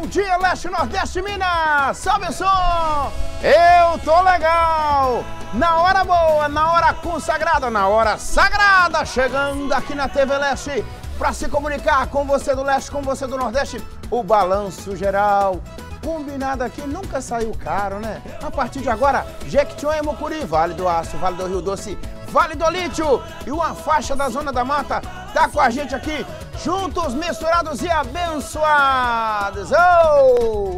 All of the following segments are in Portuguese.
dia, Leste, Nordeste, Minas! Salve o som! Eu tô legal! Na hora boa, na hora consagrada, na hora sagrada, chegando aqui na TV Leste para se comunicar com você do Leste, com você do Nordeste, o balanço geral. Combinado aqui nunca saiu caro, né? A partir de agora, Jequitinhonha e Mucuri, Vale do Aço, Vale do Rio Doce, Vale do Lítio e uma faixa da Zona da Mata tá com a gente aqui, juntos, misturados e abençoados. Oh!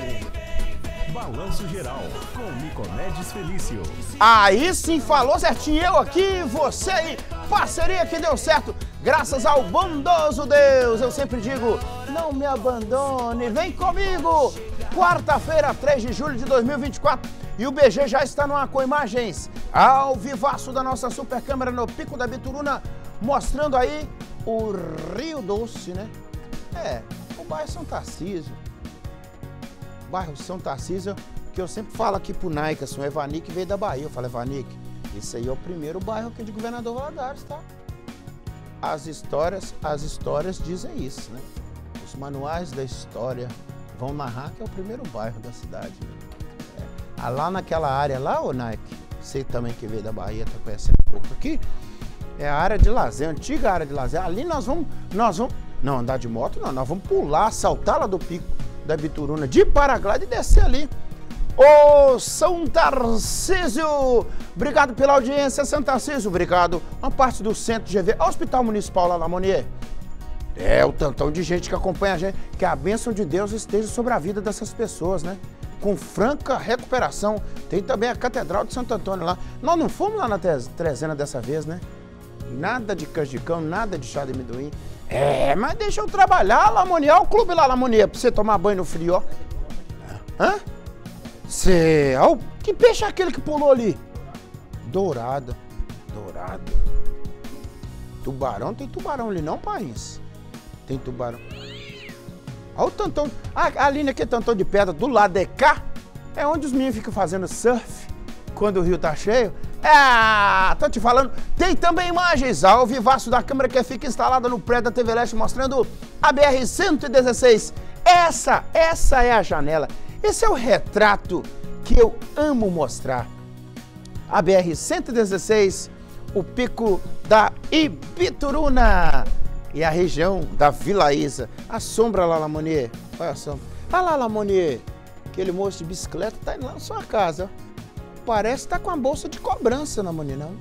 Balanço Geral, com Nicomedes Felício. Aí sim, falou certinho, eu aqui, você aí, parceria que deu certo, graças ao bondoso Deus. Eu sempre digo, não me abandone, vem comigo. Quarta-feira, 3 de julho de 2024, e o BG já está no ar com imagens ao vivaço da nossa super câmera no Pico da Bituruna, mostrando aí o Rio Doce, né? O bairro São Tarcísio. Bairro São Tarcísio, que eu sempre falo aqui pro Naicas, o Evanique veio da Bahia. Eu falo, Evanique, esse aí é o primeiro bairro aqui de Governador Valadares, tá? As histórias dizem isso, né? Os manuais da história vão narrar que é o primeiro bairro da cidade. Né? Lá naquela área lá, ô Nike, você também que veio da Bahia, tá conhecendo um pouco aqui, é a área de lazer, a antiga área de lazer. Ali nós vamos, não andar de moto não, nós vamos pular, saltar lá do Pico da Bituruna de paraglide e descer ali. Ô São Tarcísio, obrigado pela audiência, São Tarcísio, obrigado. Uma parte do Centro GV, Hospital Municipal lá na Monier. O tantão de gente que acompanha a gente, que a bênção de Deus esteja sobre a vida dessas pessoas, né? Com franca recuperação. Tem também a Catedral de Santo Antônio lá. Nós não fomos lá na trezena dessa vez, né? Nada de canjicão, nada de chá de amendoim. Mas deixa eu trabalhar, Lamonier. Olha o clube lá, Lamonier, pra você tomar banho no frio, ó. Hã? Olha, que peixe é aquele que pulou ali? Dourado. Tubarão, tem tubarão ali não, Paris? Tem tubarão. Olha o tantão. Ali naquele tantão de pedra do lado de cá, é onde os meninos ficam fazendo surf quando o rio tá cheio. Tô te falando, tem também imagens ao vivaço da câmera que fica instalada no prédio da TV Leste, mostrando a BR-116. Essa é a janela. Esse é o retrato que eu amo mostrar. A BR-116, o Pico da Ibituruna e a região da Vila Isa. A sombra lá, Lamonier. Olha a sombra. Olha lá, Lamonier. Aquele moço de bicicleta tá indo lá na sua casa, ó. Parece que tá com a bolsa de cobrança, Lamonier, não?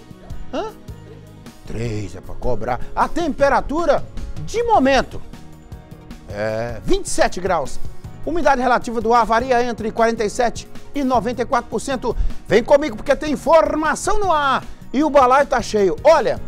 3 é para cobrar. A temperatura, de momento, 27 graus. Umidade relativa do ar varia entre 47% e 94%. Vem comigo porque tem informação no ar. E o balaio tá cheio. Olha,